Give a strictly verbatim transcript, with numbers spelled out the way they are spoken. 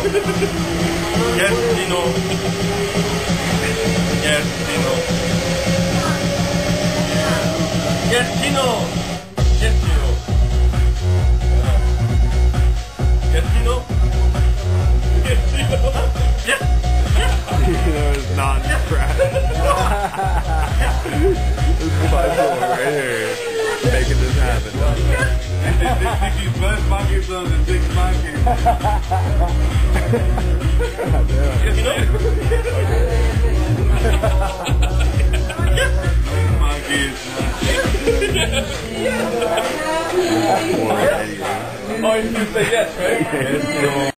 Yes, Dino. Yes, Dino. Yes, Dino. Yes, Dino. Yes, Dino. Yes, Dino. Yes. Dino is not impressed. This is my boy right here, making this happen. These bus monkeys on the six monkeys. Yes, Dino. Monkeys. Oh, you can say yes, right? Yes,